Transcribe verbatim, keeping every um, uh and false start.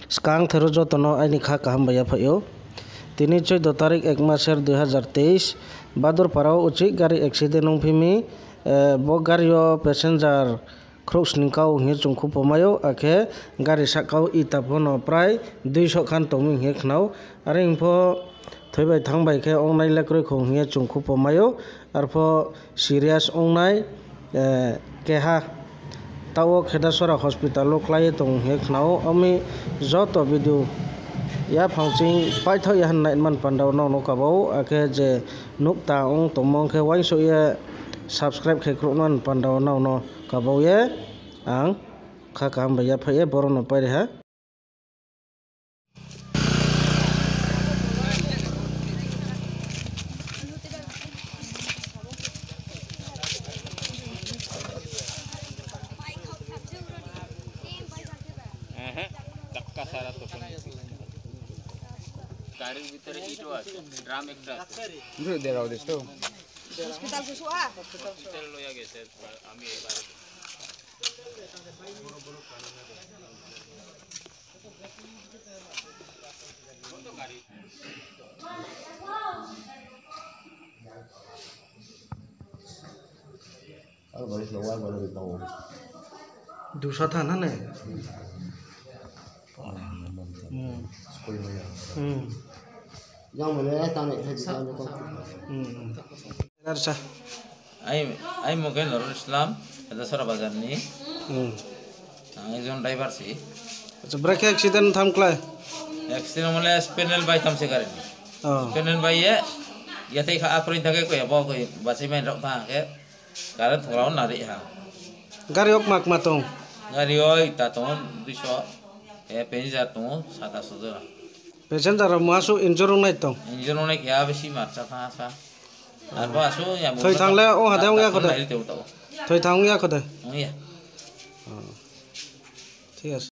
Skang thero jotono aini kha kaham baya phaio. Tini চৌদ্দ তারিখ এক মাসের দুই হাজার তেইশ বাদুর পাড়াও উচিত গাড়ি অ্যাক্সিডেন্ট নংফিমি ব গাড়িও প্যাসেঞ্জার ক্রুক্স নিকাও হে চুংখু পমাयो আখে গাড়ি সাকাও ইতাফনো প্রায় দুইশো খান তমি হে খনাও আরে ইনফো থইবাই থাংবাই খে অংনাই লাকরই খো হে চুংখু পমাयो আরফো সিরিয়াস অংনাই কেহা তাও খেদাসরা হসপিটাল ক্লাই তং হে খনাও আমি যত video ya phangching paithau ya han man pandau no no kabau ake je nukta ong tomong khe wai so ye subscribe khe krunan pandau no no kabau ye ang kha kam ba ya phaye boro no pai ha eh takka sara to গাড়ির ভিতরে ইটও আছে drum একটা আছে দূর দেরাও দেশ তো hospital কে সোয়া hospital লয়া গেছে আমি এই বারে বড় বড় কত গাড়ি আর বড় লোয়া বড় তো দুশো था ना ने स्कूल में हम्म yang mana tahu ni saya ni kau hmm arsa ai ai mogen Nurul Islam ada sora bazar ni hmm একজন ড্রাইভার সি আচ্ছা ব্রেক অ্যাক্সিডেন্ট থাম ক্লাই অ্যাক্সিডেন্ট মানে স্পেনেল বাই থামছে গাড়ি ও স্পেনেল বাই এ ইয়াতে খা আপ্রিন থাকে কই ব কই বাসি মাই রক থা কে গাড়ি থরাও নারি হা গাড়ি ওক মাক মাতং গাড়ি ওই তা তখন দুইশো এ পেঞ্জার তো সাতাশো জোড়া প্যাসেঞ্জার মাসু ইনজুর নাই তো ইঞ্জিন অনেক ইয়া বেশি মারছা থা আসা আর বাসু ইয়া থই থাংলে ও হাদাও ইয়া কদে থই থই থাং ইয়া কদে ইয়া ঠিক আছে।